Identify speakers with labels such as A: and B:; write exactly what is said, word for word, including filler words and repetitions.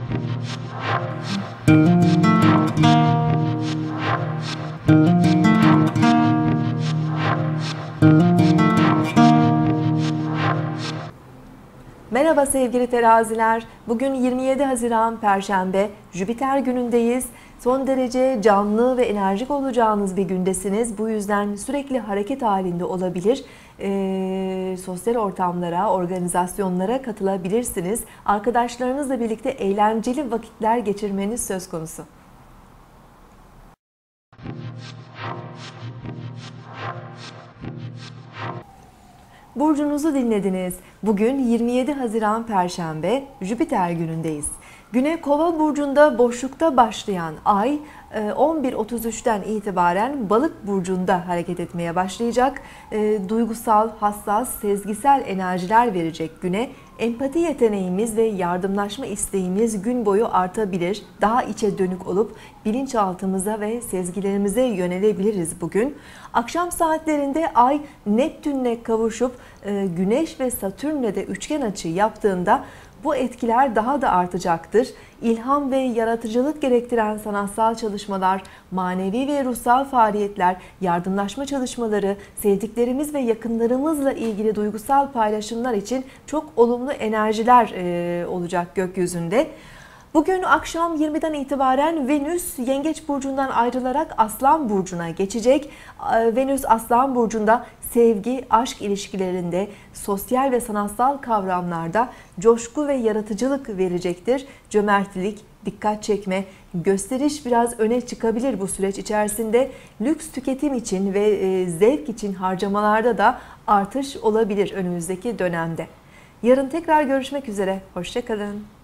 A: Merhaba sevgili teraziler. Bugün yirmi yedi Haziran Perşembe, Jüpiter günündeyiz. Son derece canlı ve enerjik olacağınız bir gündesiniz. Bu yüzden sürekli hareket halinde olabilir. E, sosyal ortamlara, organizasyonlara katılabilirsiniz. Arkadaşlarınızla birlikte eğlenceli vakitler geçirmeniz söz konusu. Burcunuzu dinlediniz. Bugün yirmi yedi Haziran Perşembe, Jüpiter günündeyiz. Güne Kova burcunda boşlukta başlayan ay on bir otuz üçten itibaren Balık burcunda hareket etmeye başlayacak. Duygusal, hassas, sezgisel enerjiler verecek güne. Empati yeteneğimiz ve yardımlaşma isteğimiz gün boyu artabilir. Daha içe dönük olup bilinçaltımıza ve sezgilerimize yönelebiliriz bugün. Akşam saatlerinde ay Neptün'le kavuşup Güneş ve Satürn'le de üçgen açı yaptığında bu etkiler daha da artacaktır. İlham ve yaratıcılık gerektiren sanatsal çalışmalar, manevi ve ruhsal faaliyetler, yardımlaşma çalışmaları, sevdiklerimiz ve yakınlarımızla ilgili duygusal paylaşımlar için çok olumlu enerjiler olacak gökyüzünde. Bugün akşam yirmiden itibaren Venüs Yengeç burcundan ayrılarak Aslan burcuna geçecek. Venüs Aslan burcunda sevgi, aşk ilişkilerinde, sosyal ve sanatsal kavramlarda coşku ve yaratıcılık verecektir. Cömertlik, dikkat çekme, gösteriş biraz öne çıkabilir bu süreç içerisinde. Lüks tüketim için ve zevk için harcamalarda da artış olabilir önümüzdeki dönemde. Yarın tekrar görüşmek üzere. Hoşça kalın.